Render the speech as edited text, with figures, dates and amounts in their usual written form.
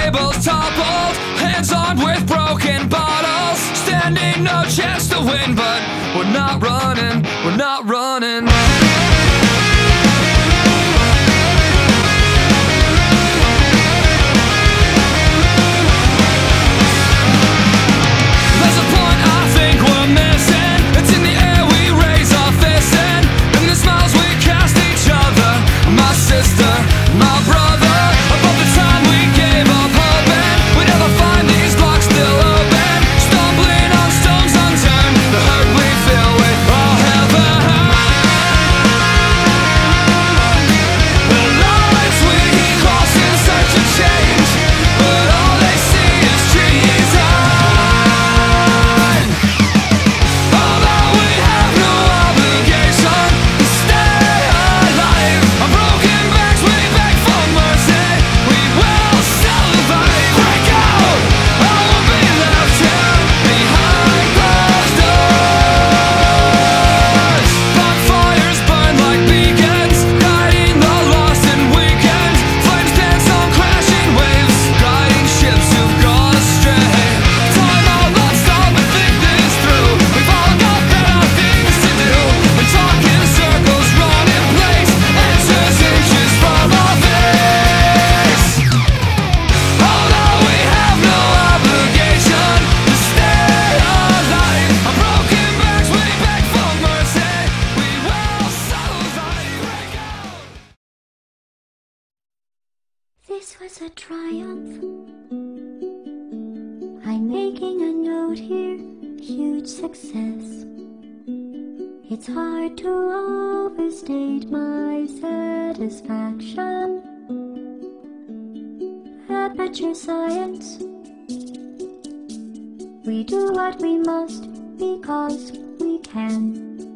tables toppled, hands armed with broken bottles, standing no chance to win, but we're not running, we're not running. There's a point I think we're missing. It's in the air we raise our fists in, and the smiles we cast each other. My sister, my brother, above the time we gave up hoping we'd ever find these locks still open, stumbling on stones unturned, the hurt we feel with all heaven. The lines we cross in search of change, but all they see is trees high. Although we have no obligation to stay alive, on broken backs we beg for mercy, we will survive. Break out, I won't be left here behind closed doors. Bonfires burn like beacons, guiding the lost and weekend. Flames dance on crashing waves, guiding ships who've gone astray. Time out, let's stop and think this through. We've all got better things to do than talk in circles, run in place, inches, inches from our face. Although we have no obligation to stay alive, on broken backs we beg for mercy, we will survive. Break out. This was a triumph. I'm making a note here, huge success. It's hard to overstate my satisfaction. Aperture science. We do what we must because we can.